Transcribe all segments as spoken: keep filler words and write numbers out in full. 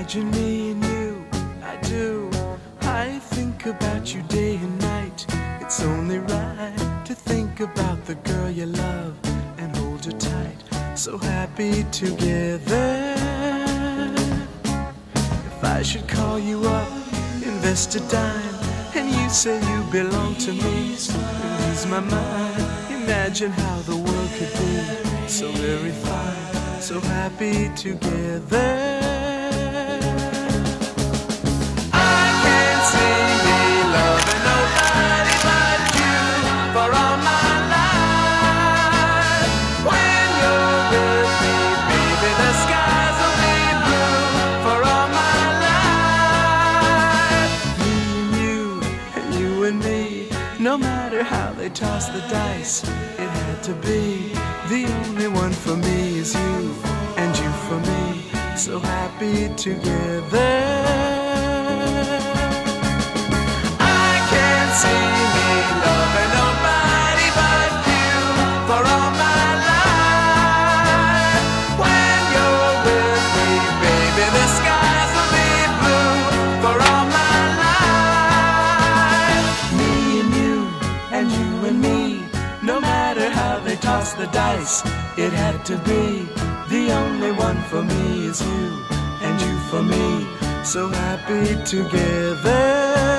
Imagine me and you, I do. I think about you day and night. It's only right to think about the girl you love and hold her tight. So happy together. If I should call you up, invest a dime, and you say you belong to me, lose my mind. Imagine how the world could be so very fine, so happy together. No matter how they toss the dice, it had to be. The only one for me is you, and you for me, so happy together. I can't see me loving nobody but you for all my life. When you're with me, baby, the skies will be blue for all my life. Me and you, and you and me, no matter how they toss the dice, it had to be. The only one for me is you, and you for me, so happy together.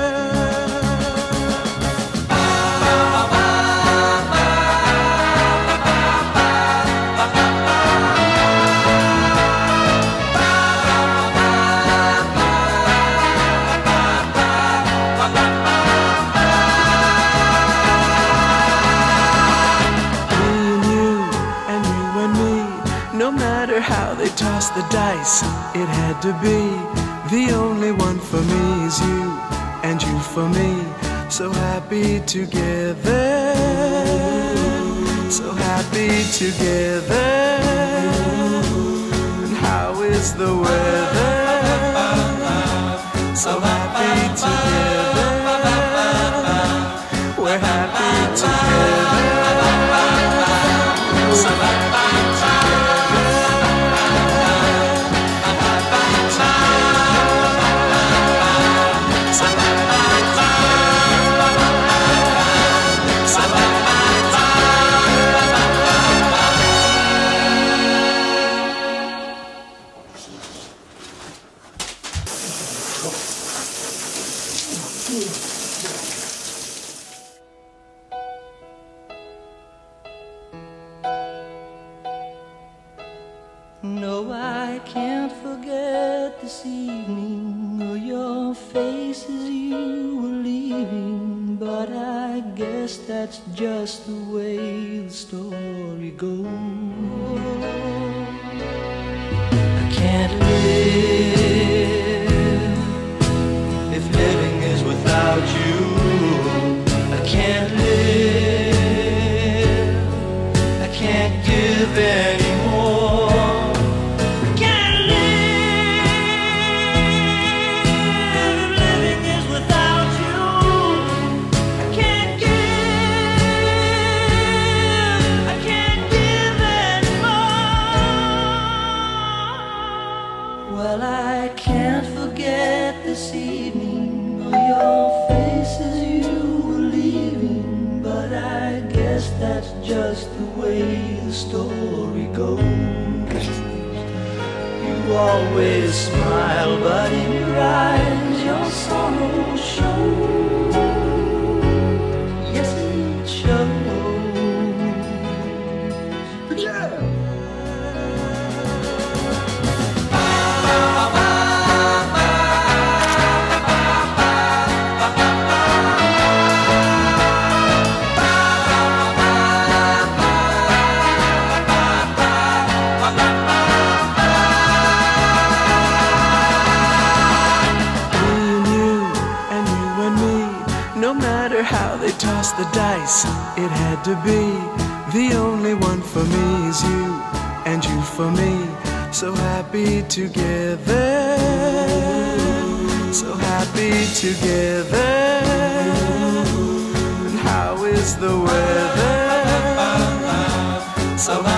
No matter how they toss the dice, it had to be. The only one for me is you, and you for me, so happy together. So happy together. And how is the weather? So happy together. We're happy together. So happy together. No, I can't forget this evening or your face as you were leaving, but I guess that's just the way the story goes. I can't live if living is without you. I can't live, I can't give anymore. Well, I can't forget this evening or your face as you were leaving, but I guess that's just the way the story goes. You always smile, but in your eyes your sorrow shows. Yes, it shows. No matter how they toss the dice, it had to be. The only one for me is you, and you for me, so happy together. So happy together. And how is the weather? So